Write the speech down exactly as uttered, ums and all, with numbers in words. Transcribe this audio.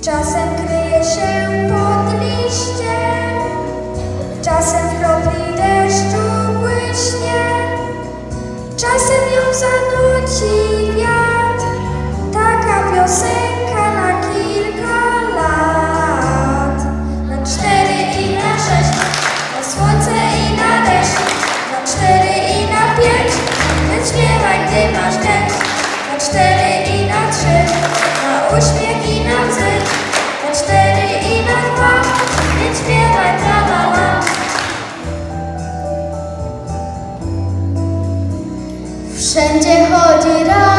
Czasem kryje się pod liściem, czasem w kropli deszczu błyśnie, czasem ją zanuci wiatr. Taka piosenka na kilka lat. Na cztery i na sześć, na słońce i na deszcz, na cztery i na pięć, więc śpiewaj, gdy masz chęć. Na cztery i na trzy, na uśmiech i na łzy, na cztery i na dwa, więc śpiewaj, tra-la-la. Wszędzie chodzi raz.